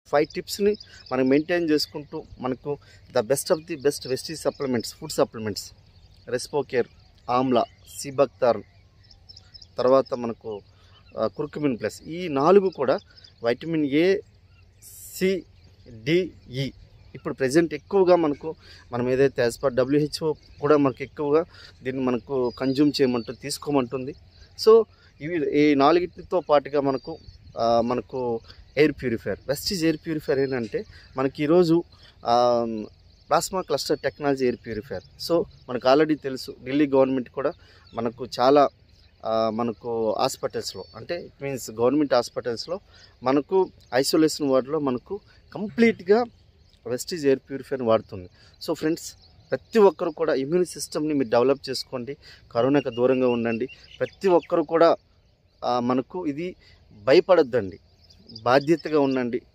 5 టిప్స్ని మనం మెయింటైన్ చేసుకుంటూ మనకు the best of the best Vestige supplements, food supplements, Respocare, amla, seabuckthorn, తర్వాత మనకు కుర్కుమిన్ ప్లస్, ఈ 4 కూడా వైటమిన్ ఏ, సి, డి, ఈ ఇప్పుడు ప్రజెంట్ ఎక్కువగా మనం ఏదైతే యాజ్ పర్ WHO కూడా మనకు ఎక్కువగా దీన్ని మనకు కన్జ్యూమ్ చేయమంటుంది, తీసుకోమంటుంది. సో ఈ 4తో పాటుగా మనకు air purifier, Vestige air purifier ఏంటంటే మనకి ఈరోజు plasma cluster technology air purifier. So మనకు ఆల్రెడీ తెలుసు, ఢిల్లీ గవర్నమెంట్ కూడా మనకు చాలా మనకు హాస్పిటల్స్లో, అంటే ఇట్ మీన్స్ గవర్నమెంట్ హాస్పిటల్స్లో మనకు ఐసోలేషన్ వార్డులో మనకు కంప్లీట్గా వెస్టీజ్ ఎయిర్ ప్యూరిఫైయర్ని వాడుతుంది. సో ఫ్రెండ్స్, ప్రతి ఒక్కరు కూడా ఇమ్యూన్ సిస్టమ్ని మీరు డెవలప్ చేసుకోండి, కరోనాకు దూరంగా ఉండండి. ప్రతి ఒక్కరు కూడా మనకు ఇది భయపడొద్దండి, బాధ్యతగా ఉండండి.